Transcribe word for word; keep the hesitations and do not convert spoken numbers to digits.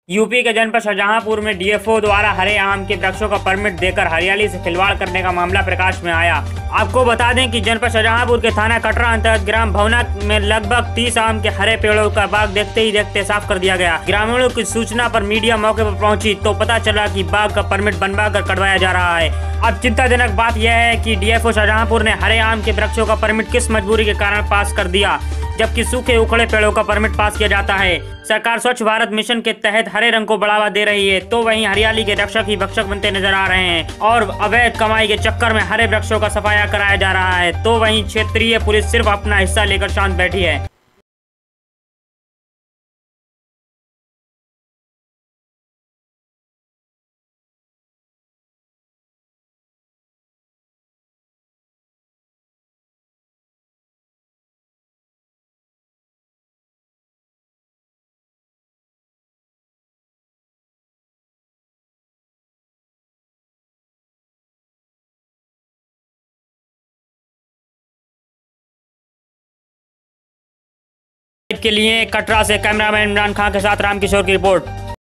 UP के जनपद शाहजहांपुर में डीएफओ द्वारा हरे आम के वृक्षों का परमिट देकर हरियाली से खिलवाड़ करने का मामला प्रकाश में आया। आपको बता दें कि जनपद शाहजहांपुर के थाना कटरा अंतर्गत ग्राम भवना में लगभग तीस आम के हरे पेड़ों का बाग देखते ही देखते साफ कर दिया गया। ग्रामीणों की सूचना पर मीडिया मौके पर पहुंची तो पता चला कि बाग का परमिट बनवा कर कटवाया जा रहा है। अब चिंताजनक बात यह है कि डीएफओ शाहजहांपुर ने हरे आम के वृक्षों का परमिट किस मजबूरी के कारण पास कर दिया, जबकि सूखे उखड़े पेड़ों का परमिट पास किया जाता है। सरकार स्वच्छ भारत मिशन के तहत हरे रंग को बढ़ावा दे रही है, तो वहीं हरियाली के रक्षक ही भक्षक बनते नजर आ रहे हैं और अवैध कमाई के चक्कर में हरे वृक्षों का सफाया कराया जा रहा है, तो वहीं क्षेत्रीय पुलिस सिर्फ अपना हिस्सा लेकर शांत बैठी है। के लिए कटरा से कैमरामैन इमरान खान के साथ रामकिशोर की रिपोर्ट।